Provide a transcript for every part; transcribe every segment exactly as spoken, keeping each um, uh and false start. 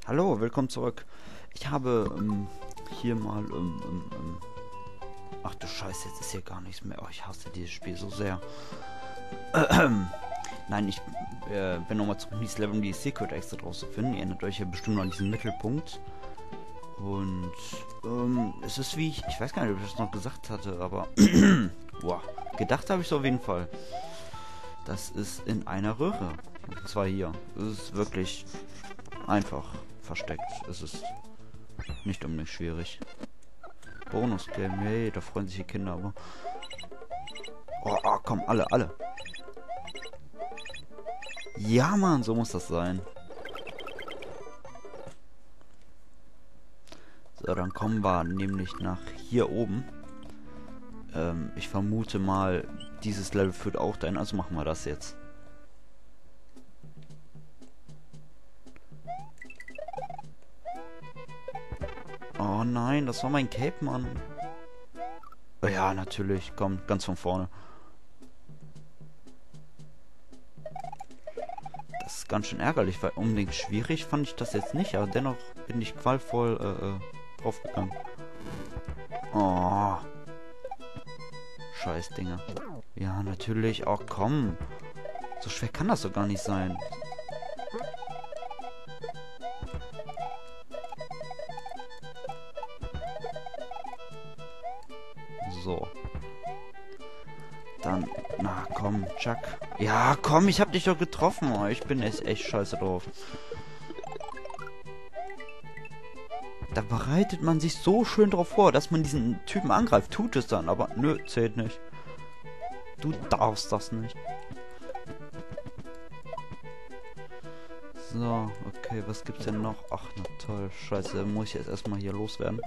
Hallo, willkommen zurück. Ich habe ähm, hier mal... Ähm, ähm, ähm, ach du Scheiße, jetzt ist hier gar nichts mehr. Oh, ich hasse dieses Spiel so sehr. Nein, ich äh, bin nochmal zum Mies Level, um die Secret extra draus zu finden. Ihr erinnert euch ja bestimmt noch an diesen Mittelpunkt. Und ähm, es ist wie ich... Ich weiß gar nicht, ob ich das noch gesagt hatte, aber... Boah, gedacht habe ich es auf jeden Fall. Das ist in einer Röhre. Und zwar hier. Es ist wirklich einfach versteckt. Es ist nicht unbedingt schwierig. Bonus-Game, hey, da freuen sich die Kinder aber. Oh, oh, komm, alle, alle. Ja, Mann, so muss das sein. So, dann kommen wir nämlich nach hier oben. Ähm, ich vermute mal, dieses Level führt auch dahin, also machen wir das jetzt. Oh nein, das war mein Cape, Mann. Oh ja, natürlich. Komm, ganz von vorne. Das ist ganz schön ärgerlich, weil unbedingt schwierig fand ich das jetzt nicht, aber dennoch bin ich qualvoll äh, äh, draufgegangen. Oh. Scheiß Dinger. Ja, natürlich. Oh, komm. So schwer kann das doch gar nicht sein. So. Dann, na komm, Chuck. Ja, komm, ich hab dich doch getroffen. Oh, ich bin echt, echt scheiße drauf. Da bereitet man sich so schön drauf vor, dass man diesen Typen angreift. Tut es dann, aber nö, zählt nicht. Du darfst das nicht. So, okay, was gibt's denn noch? Ach, na toll, scheiße, muss ich jetzt erstmal hier loswerden.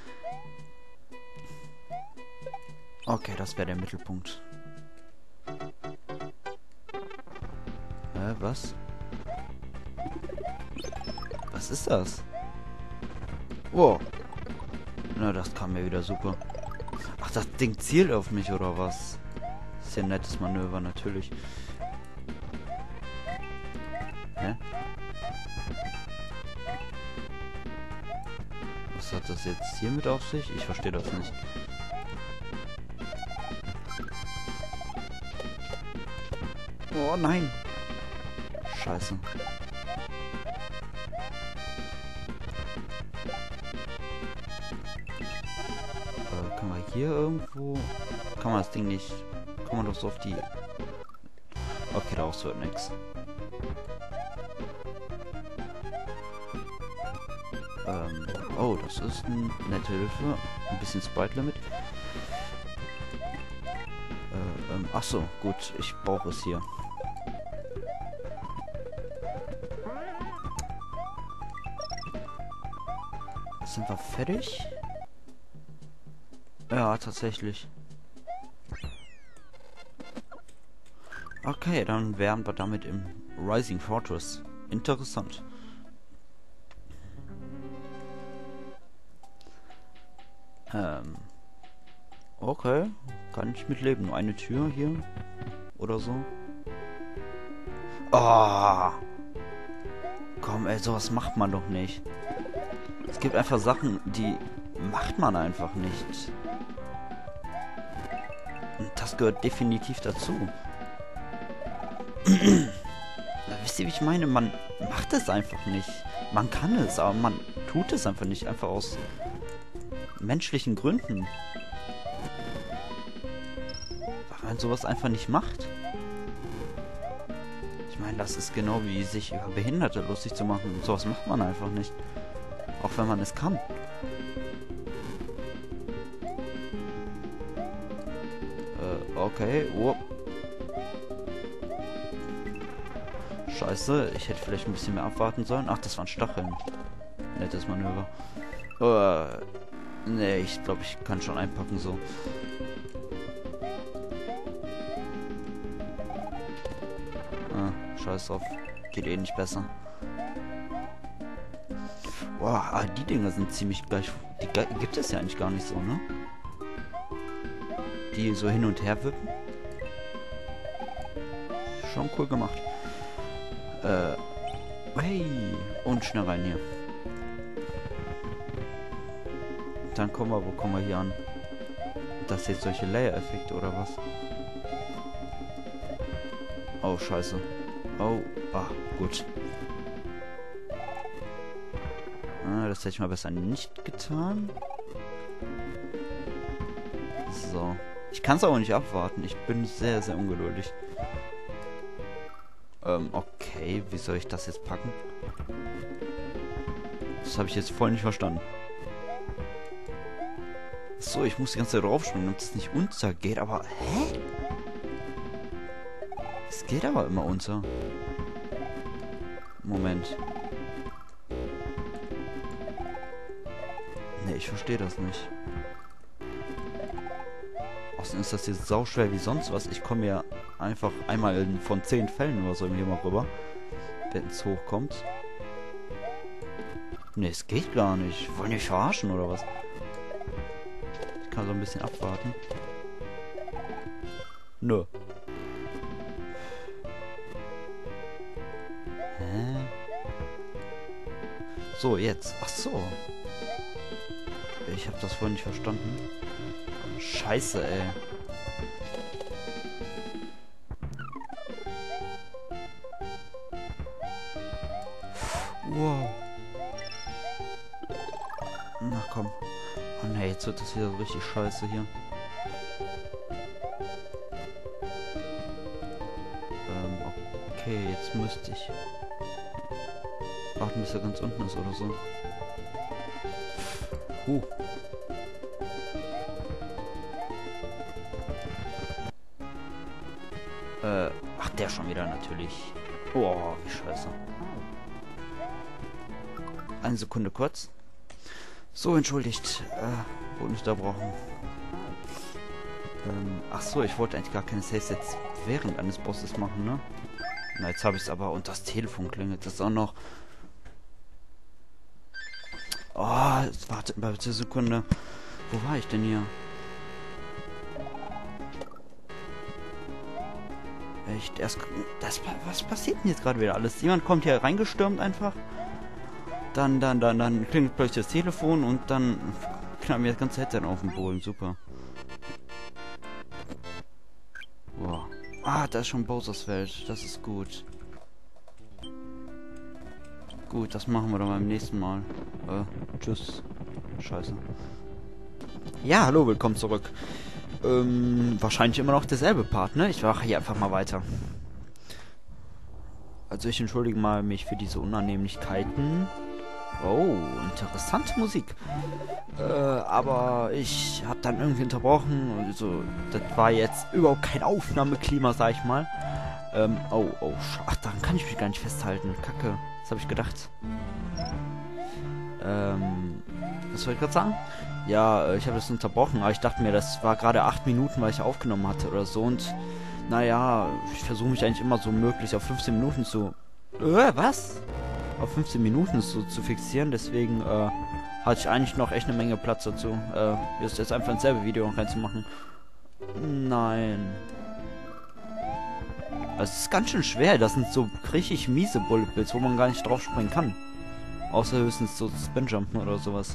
Okay, das wäre der Mittelpunkt. Hä, was? Was ist das? Wow. Na, das kam mir wieder super. Ach, das Ding zielt auf mich, oder was? Ist ja ein nettes Manöver, natürlich. Hä? Was hat das jetzt hier mit auf sich? Ich verstehe das nicht. Oh nein! Scheiße. Äh, kann man hier irgendwo... Kann man das Ding nicht... Kann man doch so auf die... Okay, daraus wird nichts. Ähm, oh, das ist eine nette Hilfe. Ein bisschen Sprite Limit. Äh, ähm, ach so, gut, ich brauche es hier. Sind wir fertig? Ja, tatsächlich. Okay, dann wären wir damit im Rising Fortress. Interessant. Ähm. Okay, kann ich mitleben. Nur eine Tür hier. Oder so. Oh! Komm, ey, sowas macht man doch nicht. Es gibt einfach Sachen, die macht man einfach nicht. Und das gehört definitiv dazu. Wisst ihr, wie ich meine? Man macht es einfach nicht. Man kann es, aber man tut es einfach nicht. Einfach aus menschlichen Gründen. Weil man sowas einfach nicht macht. Ich meine, das ist genau wie sich über Behinderte lustig zu machen. Und sowas macht man einfach nicht. Auch wenn man es kann. Äh, okay. Oh. Scheiße, ich hätte vielleicht ein bisschen mehr abwarten sollen. Ach, das waren Stacheln. Nettes Manöver. Uh, nee, ich glaube, ich kann schon einpacken so. Ah, scheiß drauf. Geht eh nicht besser. Boah, ah, die Dinger sind ziemlich gleich. Die gibt es ja eigentlich gar nicht so, ne? Die so hin und her wippen. Schon cool gemacht. Äh, hey. Und schnell rein hier. dann kommen wir, wo kommen wir hier an? Das jetzt solche Layer-Effekte oder was? Oh, scheiße. Oh, ah, gut. Ah, das hätte ich mal besser nicht getan. So. Ich kann es aber nicht abwarten. Ich bin sehr, sehr ungeduldig. Ähm, okay. Wie soll ich das jetzt packen? Das habe ich jetzt voll nicht verstanden. So, ich muss die ganze Zeit draufspringen, damit es nicht untergeht, aber... Hä? Es geht aber immer unter. Moment. Ne, ich verstehe das nicht. Außerdem ist das jetzt sauschwer wie sonst was. Ich komme ja einfach einmal von zehn Fällen oder so hier mal rüber. Wenn es hochkommt. Ne, es geht gar nicht. Wollen die verarschen oder was? Ich kann so ein bisschen abwarten. Nö. Hä? So, jetzt. Ach so. Ich habe das vorhin nicht verstanden. Scheiße, ey. Wow. Na komm. Oh ne, jetzt wird das wieder so richtig scheiße hier. Ähm, okay, jetzt müsste ich warten, bis er ganz unten ist oder so. Huh. Äh, ach, der schon wieder natürlich. Oh, wie scheiße. Eine Sekunde kurz. So, entschuldigt. Äh, wollte nicht da brauchen. Ähm, ach so, ich wollte eigentlich gar keine Saves jetzt während eines Bosses machen, ne? Na, jetzt habe ich es aber und das Telefon klingelt das auch noch. Oh, jetzt warte mal bitte eine Sekunde. Wo war ich denn hier? Echt, erst... Das, was passiert denn jetzt gerade wieder alles? Jemand kommt hier reingestürmt einfach. Dann, dann, dann, dann klingelt plötzlich das Telefon und dann knallt mir das ganze Headset auf den Boden. Super. Wow. Ah, da ist schon Bowsers Welt. Das ist gut. Gut, das machen wir dann beim nächsten Mal. Äh, tschüss. Scheiße. Ja, hallo, willkommen zurück. Ähm, wahrscheinlich immer noch derselbe Part, ne? Ich mache hier einfach mal weiter. Also ich entschuldige mal mich für diese Unannehmlichkeiten. Oh, interessante Musik. Äh, aber ich habe dann irgendwie unterbrochen. Also, das war jetzt überhaupt kein Aufnahmeklima, sag ich mal. Ähm, oh, oh, ach, daran kann ich mich gar nicht festhalten. Kacke, das habe ich gedacht. Ähm, was soll ich gerade sagen? Ja, ich habe das unterbrochen, aber ich dachte mir, das war gerade acht Minuten, weil ich aufgenommen hatte oder so. Und, naja, ich versuche mich eigentlich immer so möglich auf fünfzehn Minuten zu... Äh, was? Auf fünfzehn Minuten so zu fixieren, deswegen äh, hatte ich eigentlich noch echt eine Menge Platz dazu. Äh, jetzt einfach ins selbe Video reinzumachen. Nein. Also es ist ganz schön schwer, das sind so richtig miese Bullet Bills, wo man gar nicht drauf springen kann. Außer höchstens so Spinjumpen oder sowas.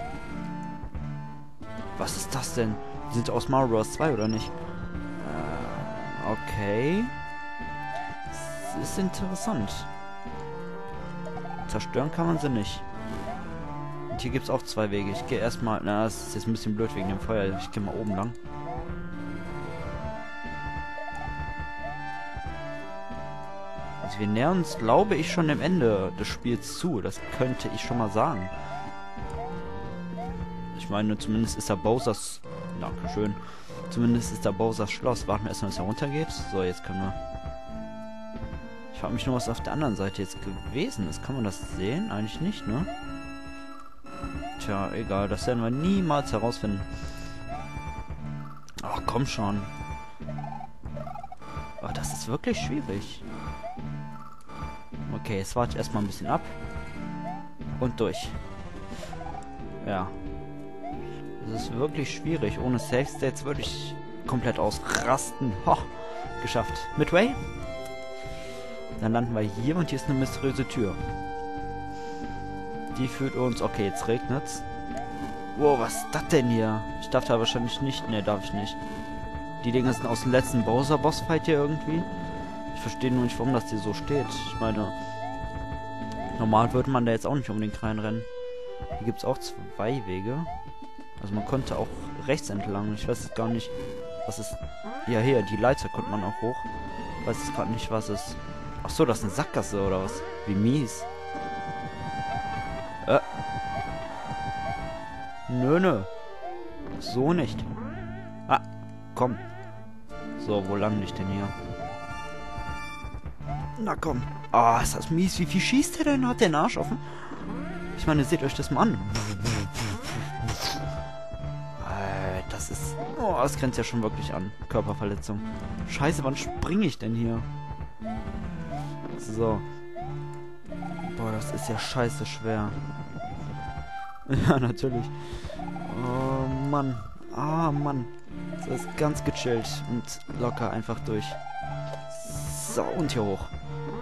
Was ist das denn? Die sind aus Mario Bros. zwei oder nicht? Äh, okay. Das ist interessant. Zerstören kann man sie nicht. Und hier gibt es auch zwei Wege. Ich gehe erstmal... Na, das ist jetzt ein bisschen blöd wegen dem Feuer. Ich gehe mal oben lang. Also wir nähern uns, glaube ich, schon dem Ende des Spiels zu. Das könnte ich schon mal sagen. Ich meine, zumindest ist da Bowsers... Dankeschön. Zumindest ist da Bowsers Schloss. Warten wir erstmal, bis er runtergeht. So, jetzt können wir... Ich frage mich nur, was auf der anderen Seite jetzt gewesen ist. Kann man das sehen? Eigentlich nicht, ne? Tja, egal. Das werden wir niemals herausfinden. Ach, komm schon. Oh, das ist wirklich schwierig. Okay, jetzt warte ich erstmal ein bisschen ab. Und durch. Ja. Das ist wirklich schwierig. Ohne Save States würde ich komplett ausrasten. Ho, geschafft. Midway? Dann landen wir hier und hier ist eine mysteriöse Tür. Die führt uns... Okay, jetzt regnet's. Wow, was ist das denn hier? Ich darf da wahrscheinlich nicht. Ne, darf ich nicht. Die Dinger sind aus dem letzten Bowser-Bossfight hier irgendwie. Ich verstehe nur nicht, warum das hier so steht. Ich meine, normal würde man da jetzt auch nicht unbedingt reinrennen. Hier gibt es auch zwei Wege. Also man konnte auch rechts entlang. Ich weiß jetzt gar nicht, was ist... Ja, hier, die Leiter konnte man auch hoch. Ich weiß jetzt gerade nicht, was ist. Ach so, das ist eine Sackgasse oder was? Wie mies. Äh. Nö, nö. So nicht. Ah, komm. So, wo lande ich denn hier? Na komm. Ah, oh, ist das mies. Wie viel schießt der denn? Hat der einen Arsch offen? Ich meine, seht euch das mal an. Äh, das ist... Oh, das grenzt ja schon wirklich an. Körperverletzung. Scheiße, wann springe ich denn hier? So. Boah, das ist ja scheiße schwer. Ja, natürlich. Oh, Mann. Ah, Mann. Das ist ganz gechillt und locker einfach durch. So, und hier hoch.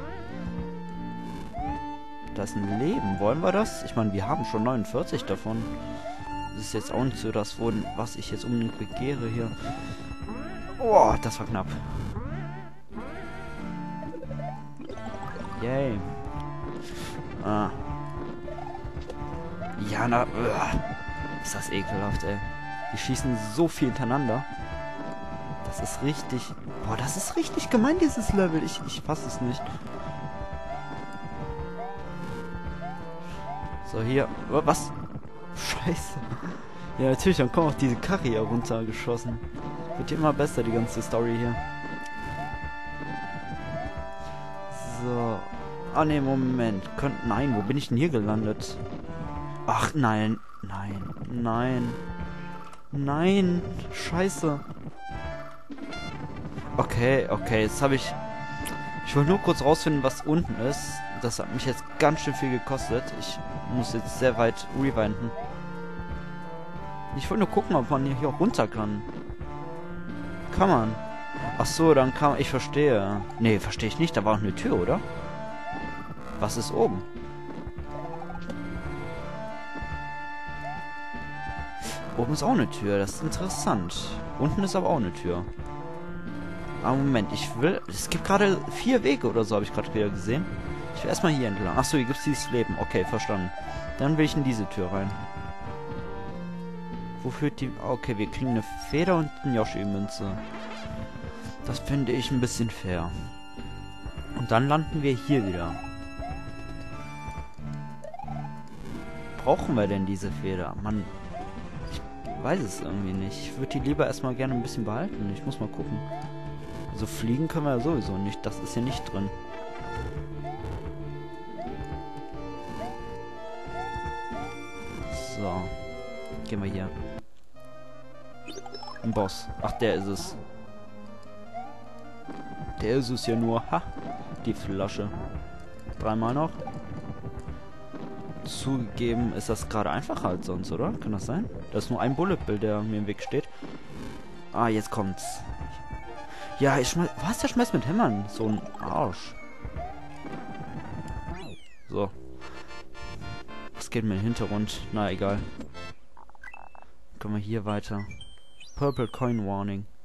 Da ist ein Leben. Wollen wir das? Ich meine, wir haben schon neunundvierzig davon. Das ist jetzt auch nicht so das, was ich jetzt unbedingt begehre hier. Oh, das war knapp. Yay. Ah. Ja, na... Uah. Ist das ekelhaft, ey. Die schießen so viel hintereinander. Das ist richtig... Boah, das ist richtig gemein, dieses Level. Ich, ich fasse es nicht. So, hier. Was? Scheiße. Ja, natürlich, dann kommt auch diese Karre hier runtergeschossen. Wird immer besser, die ganze Story hier. So. Ah, ne, Moment. Könnt, nein, wo bin ich denn hier gelandet? Ach, nein. Nein. Nein. Nein. Scheiße. Okay, okay, jetzt habe ich... Ich wollte nur kurz rausfinden, was unten ist. Das hat mich jetzt ganz schön viel gekostet. Ich muss jetzt sehr weit rewinden. Ich wollte nur gucken, ob man hier auch runter kann. Kann man. Ach so, dann kann man... Ich verstehe. Nee, verstehe ich nicht. Da war noch eine Tür, oder? Was ist oben? Oben ist auch eine Tür. Das ist interessant. Unten ist aber auch eine Tür. Aber Moment, ich will... Es gibt gerade vier Wege oder so, habe ich gerade wieder gesehen. Ich will erstmal hier entlang. Achso, hier gibt es dieses Leben. Okay, verstanden. Dann will ich in diese Tür rein. Wo führt die... Okay, wir kriegen eine Feder und eine Yoshi-Münze. Das finde ich ein bisschen fair. Und dann landen wir hier wieder. Brauchen wir denn diese Feder? Mann, ich weiß es irgendwie nicht. Ich würde die lieber erstmal gerne ein bisschen behalten. Ich muss mal gucken. Also fliegen können wir ja sowieso nicht. Das ist hier nicht drin. So. Gehen wir hier. Ein Boss. Ach, der ist es. Der ist es ja nur. Ha! Die Flasche. Dreimal noch. Zugegeben ist das gerade einfacher als sonst, oder? Kann das sein? Da ist nur ein Bullet Bill, der mir im Weg steht. Ah, jetzt kommt's. Ja, ich schmeiß... Was? Der schmeißt mit Hämmern? So ein Arsch. So. Was geht mir im Hintergrund? Na, egal. Kommen wir hier weiter. Purple Coin Warning.